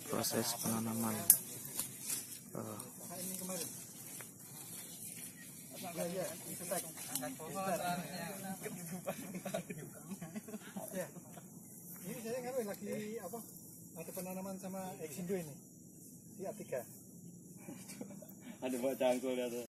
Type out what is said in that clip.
proses penanaman. Ini saya ngambil lagi apa? Ada penanaman sama Exindo ini. Di A3. Ada buat cangkul ya tuh.